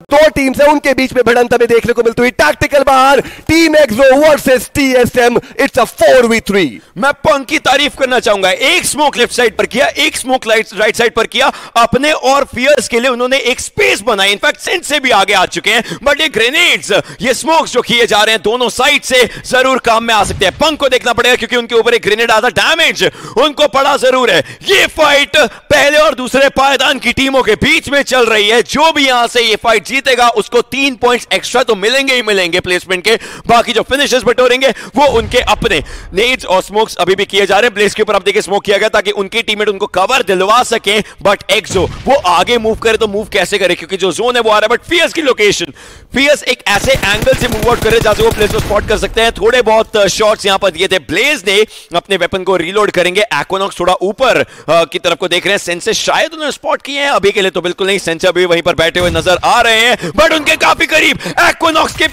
दो टीम्स है, उनके बीच में भिड़ंत हमें देखने को मिलती हुई। टैक्टिकल बाहर, team Exo versus TSM, it's a 4v3। मैं पंक की तारीफ करना चाहूंगा, एक स्मोक लेफ्ट साइड पर किया, एक स्मोक राइट साइड पर किया, अपने और फियर्स के लिए उन्होंने एक स्पेस बनाई। इनफैक्ट सेंस से भी आगे आ चुके हैं, बट ये ग्रेनेड्स, ये स्मोक्स जो किए जा रहे हैं दोनों साइड से जरूर काम में आ सकते हैं। पंक को देखना पड़ेगा क्योंकि उनके ऊपर एक ग्रेनेड आता, डैमेज उनको पड़ा जरूर है। ये फाइट पहले और दूसरे पायदान की टीमों के बीच में चल रही है। जो भी यहां से ये फाइट जीतेगा उसको 3 पॉइंट्स एक्स्ट्रा तो मिलेंगे ही मिलेंगे प्लेसमेंट के। बाकी जो फिनिशेस बटोरेंगे वो उनके अपने। नेड्स और स्मोक्स अभी भी किए जा रहे हैं। ब्लेस के ऊपर आप देखिए स्मोक किया गया ताकि उनके टीममेट उनको कवर दिलवा सके, बट एक्सो वो आगे मूव करे तो मूव कैसे करे क्योंकि जो जोन है वो आ रहा है। बट फियर्स की लोकेशन, फियर्स एक ऐसे एंगल से मूव आउट करे जहां से वो प्लेस को स्पॉट कर सकते हैं। थोड़े बहुत शॉट्स यहां पर दिए थे ब्लेज ने, अपने वेपन को रीलोड करेंगे। एक्वानॉक्स थोड़ा ऊपर की तरफ को देख रहे हैं। सेंसे शायद उन्होंने स्पॉट किए हैं, अभी के लिए तो बिल्कुल नहीं। सेंसे अभी वहीं पर बैठे हुए नजर आ रहे हैं, बट उनके काफी करीब। एक्वानॉक्स के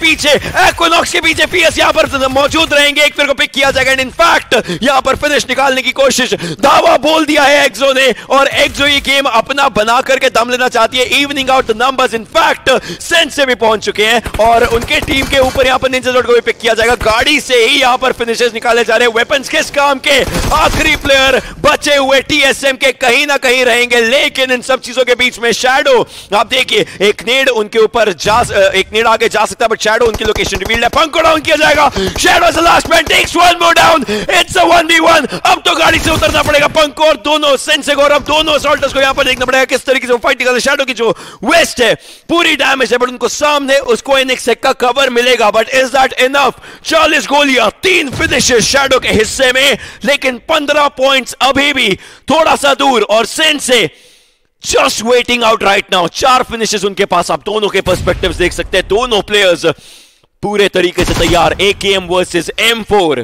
पीछे फियर्स यहां पर मौजूद रहेंगे। एक फिर को पिक किया जाएगा, इनफैक्ट यहां पर फिनिश निकालने की कोशिश, दावा बोल दिया है एक्सो ने, और एक्सो ये गेम अपना बना करके दम लेना चाहती है, evening out the numbers. In fact Sense से भी पहुंच चुके हैं और उनके टीम के ऊपर यहां पर निंजा जोड को भी पिक किया जाएगा। गाड़ी से ही यहां पर फिनिशेस निकाले जा रहे हैं। वेपन्स किस काम के? आखिरी प्लेयर बचे हुए टीएसएम के कहीं ना कहीं रहेंगे, लेकिन इन सब चीजों के बीच में शैडो, आप देखिए एक नेड उनके ऊपर एक नेड आगे जा सकता है, बट शैडो उनकी लोकेशन रिवील्ड है। पंक को डाउन किया जाएगा। Shadow is the last man, takes one more down, it's a 1v1। अब तो गाड़ी से उतरना पड़ेगा पंक को, और दोनों सेंसे को और अब दोनों असॉल्टर्स को यहां पर देखना पड़ेगा किस तरीके से वो फाइट निकालते। शैडो की जो वेस्ट है पूरी डैमेज है, बट उनको सामने उसको एक सेक का कवर मिलेगा, बट इज दैट इनफ? 40 गोलियां, 3 फिनिशेस शैडो के हिस्से में, लेकिन 15 पॉइंट्स अभी भी थोड़ा सा दूर, और Sense just waiting out right now. 4 finishes उनके पास। आप दोनों के पर्सपेक्टिव्स देख सकते हैं, दोनों प्लेयर्स पूरे तरीके से तैयार। AKM versus M4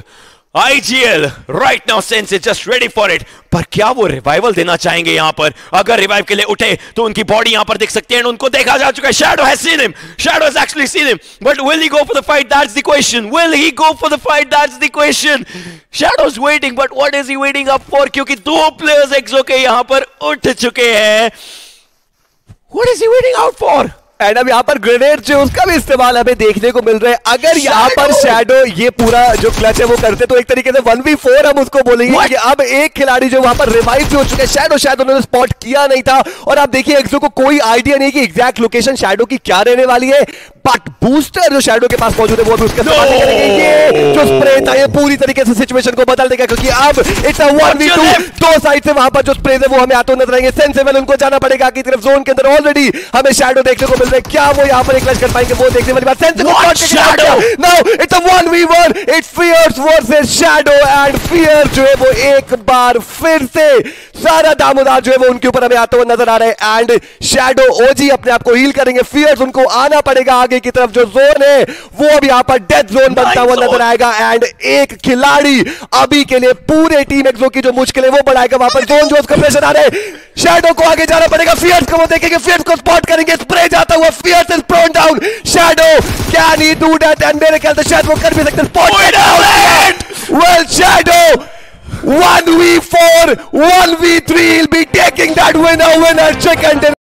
IGL right now. Sense is just ready for it. पर क्या वो रिवाइवल देना चाहेंगे यहां पर? अगर रिवाइव के लिए उठे तो उनकी बॉडी यहां पर देख सकते हैं, उनको देखा जा चुका है। Shadow has seen him, Shadow has actually seen him, but will he go for the fight? That's the question. Will he go for the fight? That's the question. Shadow is waiting, but what is he waiting up for? क्योंकि 2 players एक्सो के यहां पर उठ चुके हैं। What is he waiting out for? And अब यहाँ पर ग्रेनेड जो उसका भी इस्तेमाल हमें देखने को मिल रहा है। अगर यहाँ पर शैडो ये पूरा जो क्लच है वो करते तो एक तरीके से 1v4 हम उसको बोलेंगे कि अब एक खिलाड़ी जो वहां पर रिवाइव भी हो चुका है। शैडो शायद उन्होंने स्पॉट किया नहीं था, और आप देखिए एक्सो को कोई आइडिया नहीं कि एग्जैक्ट लोकेशन शैडो की क्या रहने वाली है, बट बूस्टर जो शैडो के पास मौजूद है वो भी उसके इस्तेमाल करेंगे। ये जो स्प्रे था ये पूरी तरीके से सिचुएशन को बदल देगा, क्योंकि अब इट्स अ 1v2। दो साइड से वहां पर जो स्प्रे है वो हमें आते नजर आएंगे। सेंसेबल उनको जाना पड़ेगा आगे की तरफ। जोन के अंदर ऑलरेडी हमें शैडो देखने को मिल रहा है, क्या वो यहाँ पर एक क्लच कर पाएंगे वो देखने वाली बात। Now it's a 1v1, it's Fierce versus Shadow, and Fierce जो है वो एक बार फिर से सारा दामोदार जो है वो उनके ऊपर हमें आता हुआ नजर आ रहा है। एंड शैडो ओजी अपने आप को हील करेंगे, फियर्स उनको आना पड़ेगा आगे की तरफ। जो जोन है वो अब यहां पर डेथ जोन बनता हुआ नजर आएगा, एंड एक खिलाड़ी अभी के लिए पूरे टीम एक्सो की जो मुश्किल है वो बढ़ाएगा। वहां पर जोन जो उसका प्रेशर आ रहा है, शैडो को आगे जाना पड़ेगा। फियर्स को वो देखेंगे, फियर्स को स्पॉट करेंगे, स्प्रे जाता हुआ। Fierce is prone down, Shadow can he do that? And मेरे ख्याल से शायद वो कर भी सकते हैं। Spot well Shadow 1v4 1v3 will be taking that winner chicken dinner.